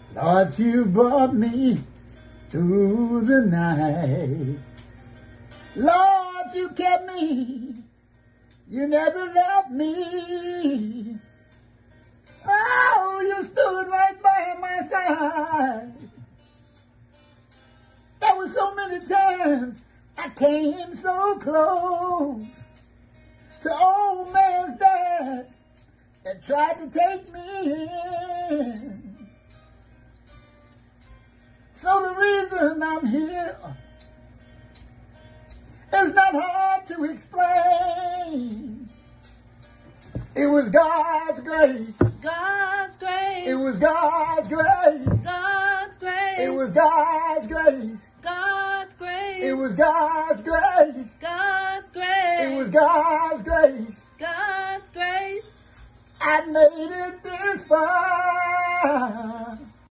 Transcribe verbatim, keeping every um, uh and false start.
Lord, you brought me through the night. Lord, you kept me. You never left me. Oh, you stood right by my side. There were so many times I came so close to old man's dad that tried to take me in. So the reason I'm here is not hard to explain. It was God's grace. God's grace. It was God's grace. God's grace. It was God's grace. God's grace. It was God's grace. God's grace. It was God's grace. God's grace. I made it this far.